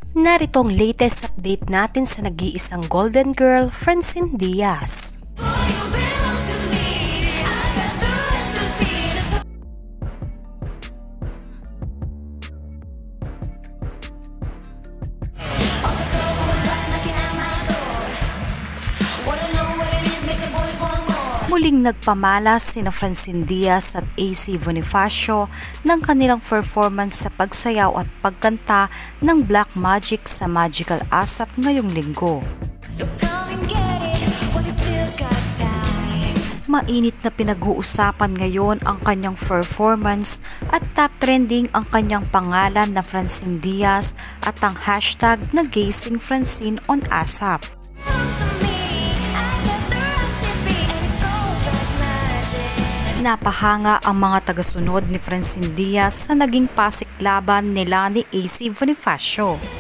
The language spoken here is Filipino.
Narito ang latest update natin sa nag-iisang golden girl, Francine Diaz. Muling nagpamalas sina Francine Diaz at BONIFACIO ng kanilang performance sa pagsayaw at pagkanta ng Black Magic sa Magical ASAP ngayong linggo. Mainit na pinag-uusapan ngayon ang kanyang performance at top trending ang kanyang pangalan na Francine Diaz at ang hashtag na KyCine Francine on ASAP. Napahanga ang mga tagasunod ni Francine Diaz sa naging pasiklaban nila ni BONIFACIO.